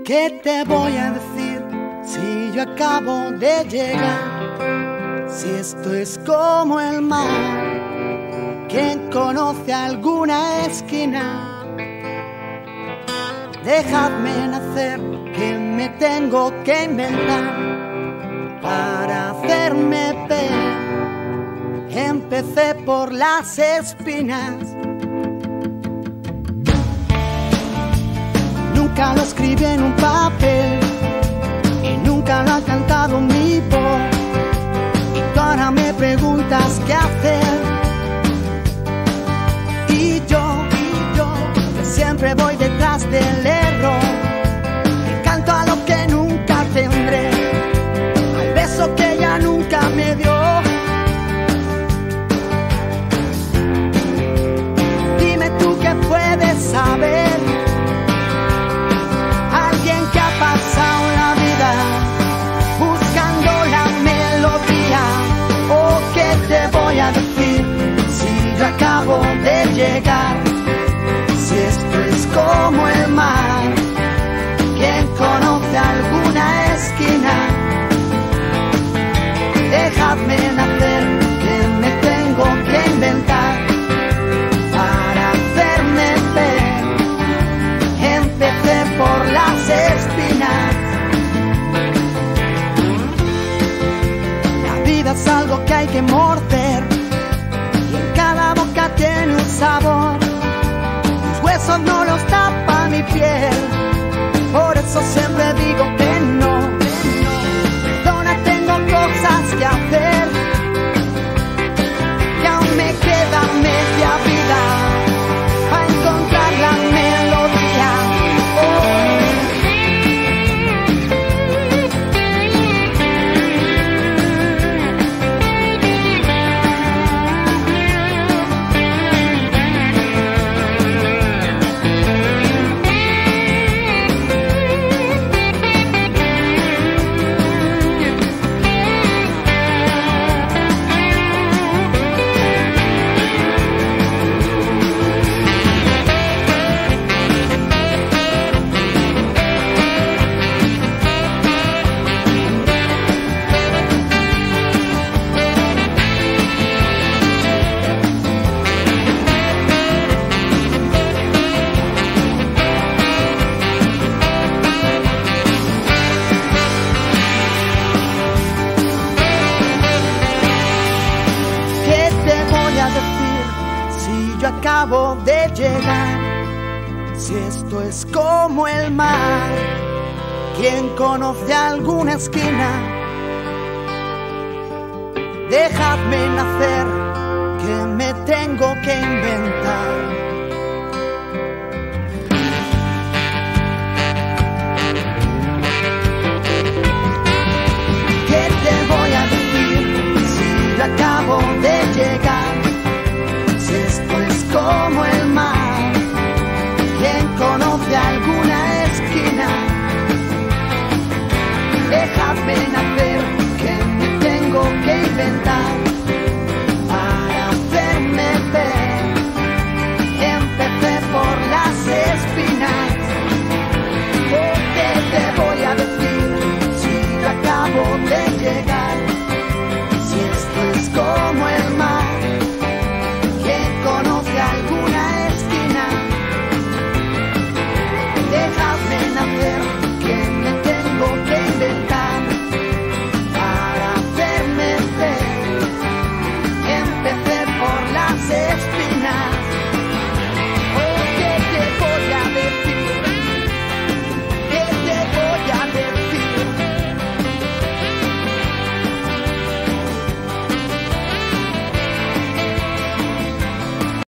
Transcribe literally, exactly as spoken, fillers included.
¿Qué te voy a decir si yo acabo de llegar? Si esto es como el mar, ¿quién conoce alguna esquina? Dejadme nacer, que me tengo que inventar para hacerme ver. Empecé por las espinas. Nunca lo escribí en un papel y nunca lo ha cantado mi voz. Y tú ahora me preguntas qué hacer. Y yo, y yo, que siempre voy detrás del error, y canto a lo que nunca tendré, al beso que ella nunca me dio. Dime tú qué puedes saber, alguien que ha pasado la vida buscando la melodía. Oh, ¿qué te voy a decir si yo acabo de llegar? Si esto es como el mar, ¿quién conoce alguna esquina? Dejadme nacer, que me tengo que inventar para hacerme ver. Empecé por las espinas. La vida es algo que hay que morder, y en cada boca tiene un sabor. Mis huesos no los tapa mi piel, por eso siempre digo que no. Perdona, tengo cosas que hacer, que aún me queda media vida para encontrar la melodía. Yo acabo de llegar. Si esto es como el mar, ¿quién conoce alguna esquina? Dejadme nacer, que me tengo que inventar. ¿Qué te voy a decir si yo acabo de